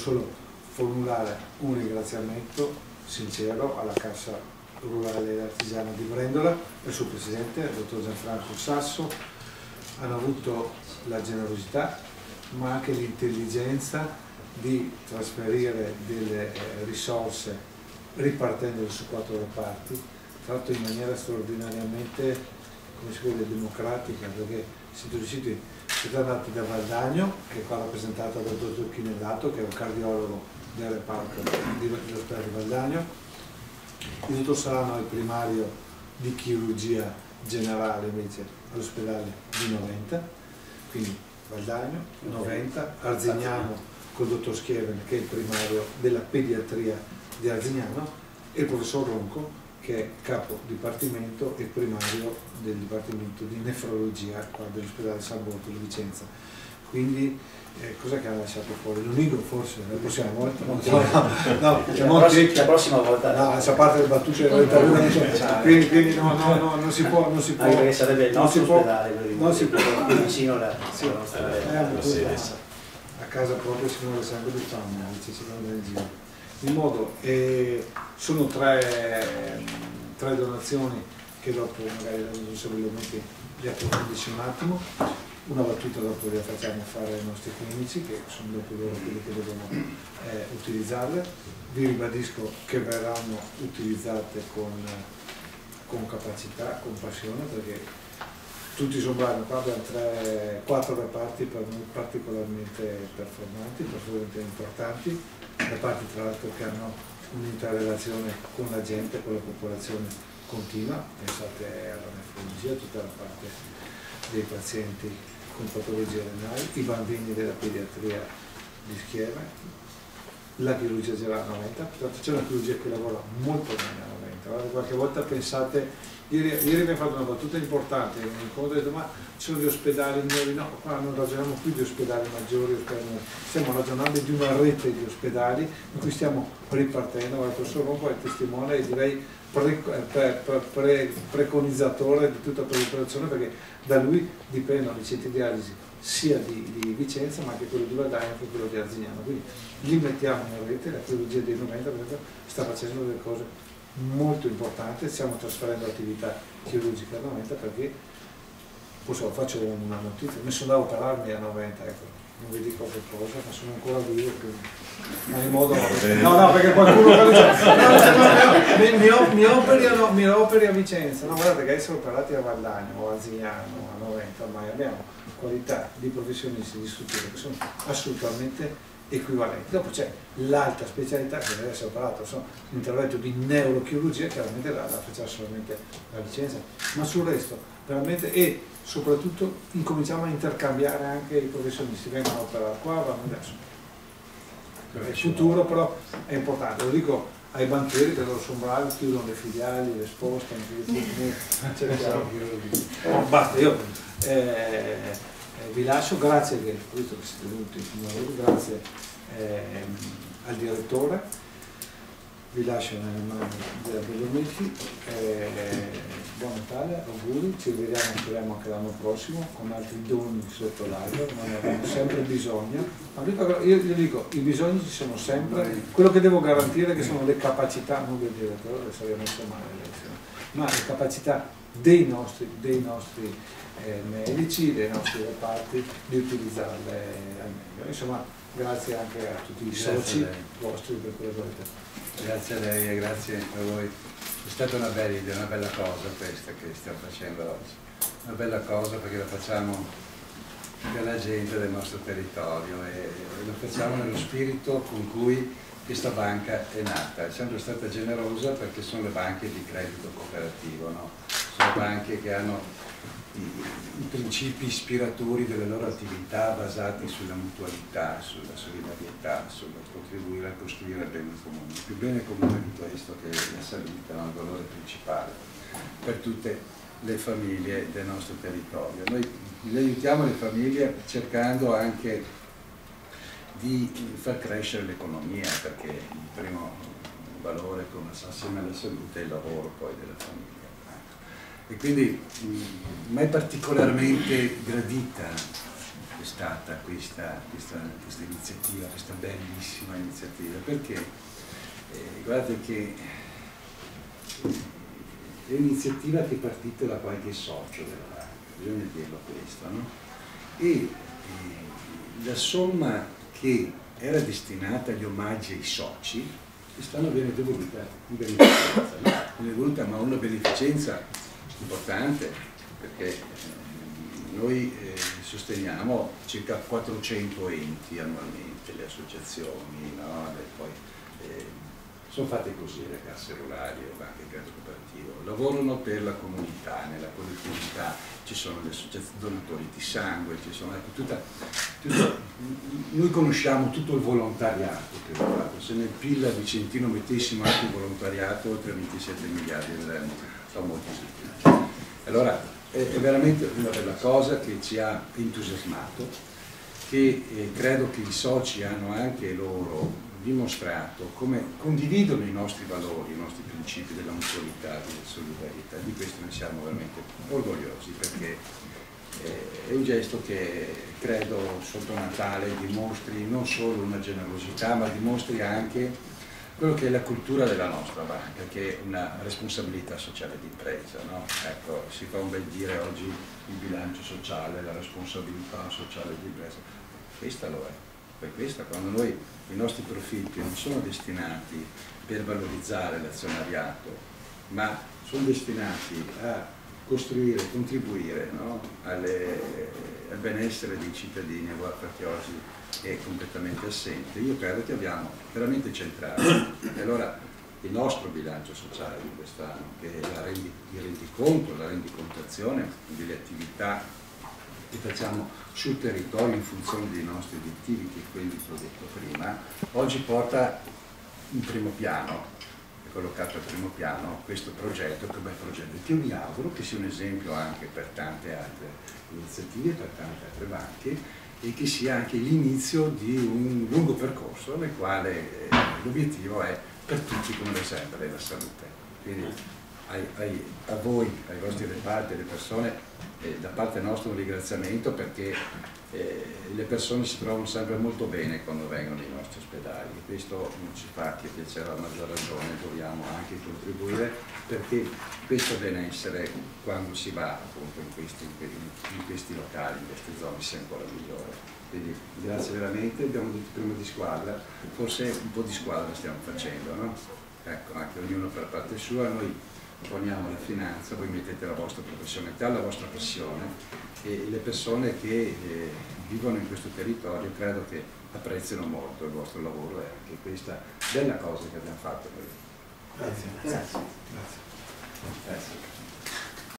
solo formulare un ringraziamento sincero alla Cassa Rurale e Artigiana di Brendola e al suo presidente, il dottor Gianfranco Sasso. Hanno avuto la generosità ma anche l'intelligenza di trasferire delle risorse ripartendole su 4 reparti, fatto in maniera straordinariamente, come si vede, democratica, perché siete andati da Valdagno, che è qua rappresentata dal dottor Chinellato, che è un cardiologo del reparto dell'ospedale di Valdagno. Il dottor Salano è il primario di chirurgia generale invece all'ospedale di Noventa, quindi Valdagno, Noventa, Arzignano col dottor Schieven che è il primario della pediatria di Arzignano e il professor Ronco che è capo dipartimento e primario del dipartimento di nefrologia qua dell'ospedale San Bortolo di Vicenza. Quindi cosa che hanno lasciato fuori? L'unico forse la prossima volta? La prossima volta? No, lascia parte le battute quindi non si può. Perché sarebbe il nostro ospedale, non si può. Vicino alla nostra sede. A casa proprio si muove sempre di fame, ci si va nel giro. In modo, sono tre donazioni che dopo magari li approfondisci un attimo. Una battuta dopo la facciamo fare ai nostri clinici, che sono dopo loro quelli che devono utilizzarle. Vi ribadisco che verranno utilizzate con capacità, con passione, perché tutti sono bravi. Qua abbiamo 4 reparti per noi particolarmente performanti, particolarmente importanti, reparti tra l'altro che hanno un'interrelazione con la gente, con la popolazione continua. Pensate alla nefrologia, tutta la parte dei pazienti con patologie renali, i bambini della pediatria di Schiera, la chirurgia generale a Noventa. Pertanto c'è una chirurgia che lavora molto bene a Noventa. Allora, qualche volta pensate, ieri abbiamo fatto una battuta importante, mi ricordo, ho detto ma ci sono gli ospedali nuovi, no, qua non ragioniamo più di ospedali maggiori, stiamo ragionando di una rete di ospedali in cui stiamo ripartendo. Il professor Ronco è testimone e direi preconizzatore di tutta la operazione, perché da lui dipendono i centri di dialisi sia di Vicenza ma anche quello di Valdagno che quello di Arzignano, quindi li mettiamo in rete. La chirurgia dei 90 sta facendo delle cose molto importanti, stiamo trasferendo attività chirurgica a 90 perché faccio una notizia, mi sono andato a operarmi a 90, ecco, non vi dico che cosa, ma sono ancora vivo, ma in modo no, perché qualcuno mi operi a Vicenza, no, guardate che essere operati a Valdagno o a Arzignano a 90 ormai abbiamo qualità di professionisti di strutture che sono assolutamente equivalenti. Dopo c'è l'alta specialità che deve essere operato, l'intervento di neurochirurgia, chiaramente la facciamo solamente a Vicenza, ma sul resto veramente, e soprattutto incominciamo a intercambiare anche i professionisti, vengono a operare qua, vanno adesso. Il futuro però è importante, lo dico ai banchieri che loro sono bravi, chiudono le filiali, le spostano, basta, io vi lascio, grazie che siete venuti, grazie al direttore, vi lascio nelle mani della Bellomicchi, buon Natale, auguri, ci vediamo speriamo anche l'anno prossimo con altri doni sotto l'albero, ma ne abbiamo sempre bisogno. Io dico, i bisogni ci sono sempre, quello che devo garantire che sono le capacità, non del direttore, adesso abbiamo messo male, ma le capacità dei nostri medici, dei nostri reparti di utilizzarle al meglio. Insomma, grazie anche a tutti i soci vostri per quello che avete. Grazie a lei e grazie a voi. È stata una bella idea, una bella cosa questa che stiamo facendo oggi. Una bella cosa perché la facciamo per la gente del nostro territorio e lo facciamo nello spirito con cui questa banca è nata. È sempre stata generosa perché sono le banche di credito cooperativo, no? Sono banche che hanno i principi ispiratori delle loro attività basati sulla mutualità, sulla solidarietà, sul contribuire a costruire il bene comune. Il più bene comune di questo che è la salute, no? Il valore principale per tutte le famiglie del nostro territorio. Noi aiutiamo le famiglie cercando anche di far crescere l'economia, perché il primo valore assieme alla salute è il lavoro poi della famiglia. E quindi mi è particolarmente gradita stata questa iniziativa, questa bellissima iniziativa, perché guardate che è un'iniziativa che è partita da qualche socio della banca, bisogna dirlo questo, no? E la somma che era destinata agli omaggi ai soci quest'anno viene devoluta in beneficenza, no? Viene devoluta, ma una beneficenza importante, perché noi sosteniamo circa 400 enti annualmente, le associazioni, no? Poi, sono fatte così le casse rurali o banche di credito cooperativo, lavorano per la comunità, nella collettività, ci sono le associazioni donatori di sangue, ci sono, noi conosciamo tutto il volontariato che è fatto. Se nel PIL vicentino mettessimo anche il volontariato, oltre 27 miliardi vedremo da molti siti. Allora è veramente una bella cosa che ci ha entusiasmato, che credo che i soci hanno anche loro dimostrato come condividono i nostri valori, i nostri principi della mutualità, della solidarietà. Di questo ne siamo veramente orgogliosi, perché è un gesto che credo sotto Natale dimostri non solo una generosità, ma dimostri anche quello che è la cultura della nostra banca, che è una responsabilità sociale di impresa, no? Ecco, si fa un bel dire oggi il bilancio sociale, la responsabilità sociale di impresa. Questa lo è. Per questo, quando noi i nostri profitti non sono destinati per valorizzare l'azionariato, ma sono destinati a costruire, contribuire, no? al benessere dei cittadini, a welfare che oggi è completamente assente, io credo che abbiamo veramente centrato. E allora il nostro bilancio sociale di quest'anno, che è il rendiconto, la rendicontazione delle attività che facciamo sul territorio in funzione dei nostri obiettivi, che è quelli che ho detto prima, oggi porta in primo piano, è collocato al primo piano questo progetto, che è un bel progetto, che io mi auguro che sia un esempio anche per tante altre iniziative, per tante altre banche, e che sia anche l'inizio di un lungo percorso nel quale l'obiettivo è per tutti, come sempre, la salute. Quindi a voi, ai vostri reparti, alle persone, da parte nostra un ringraziamento, perché le persone si trovano sempre molto bene quando vengono nei nostri ospedali, e questo non ci fa che piacere, a maggior ragione dobbiamo anche contribuire perché questo benessere, quando si va appunto in questi locali, in queste zone, sia ancora migliore. Quindi grazie veramente, abbiamo detto prima di squadra, forse un po' di squadra stiamo facendo, no? Ecco, anche ognuno per parte sua, noi poniamo la finanza, voi mettete la vostra professionalità, la vostra passione, e le persone che vivono in questo territorio credo che apprezzino molto il vostro lavoro e anche questa bella cosa che abbiamo fatto noi. Grazie. Grazie. Grazie. Grazie.